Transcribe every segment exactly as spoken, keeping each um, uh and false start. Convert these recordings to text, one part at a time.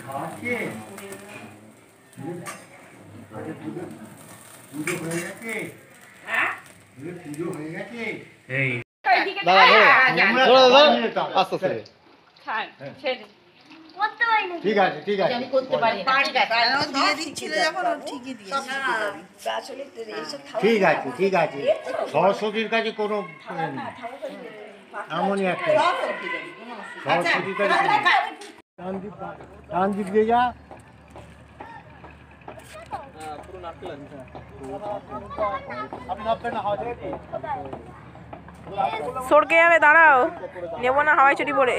ঠিক আছে ঠিক আছে আমি করতে পারি না ঠিক আছে ঠিক আছে সরস্বতীর কাছে কোনো এমনই একটা সরস্বতীর কাছে ডান দিক দিয়ে যা সরকে যাবে, দাঁড়াও, নেবো না হাওয়াই চটি পরে।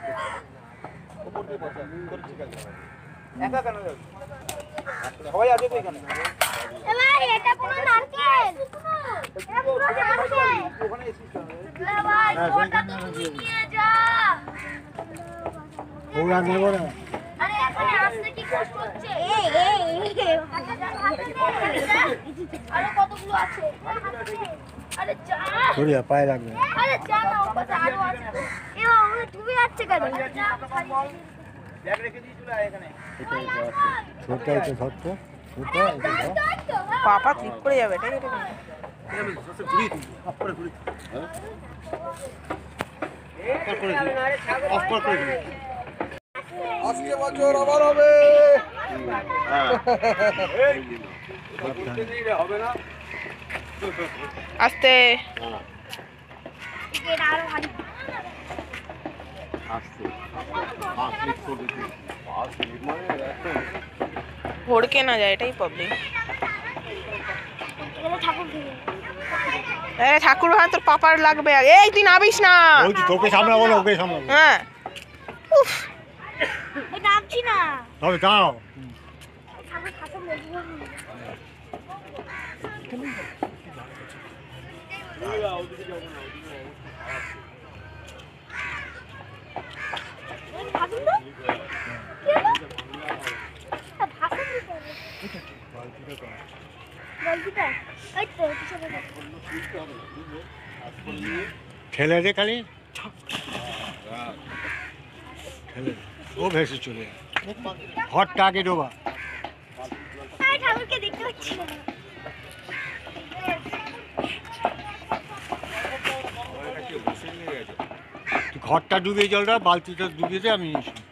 ওরা নেবো না পায়ে রাখবে পাপা ক্লিক করে যাবে, এটাই আজকে বছর আবার হবে আস্তে ভড়কে না যায়, এটাই প্রবলেম। ঠাকুর ভাই তোর পাপার লাগবে, এই তুই নাবিস না, তোকে সামলাবো না ওকে সামলাবো। হ্যাঁ নামছি না, তবে দাও ঠেলে দে খালি, ঠেলে ও ভেসে চলে ঘরটা আগে ডোবা। ঠাকুরকে দেখতে পাচ্ছি না, ঘরটা ডুবিয়ে জলটা বালতিটা ডুবিয়ে দে, আমি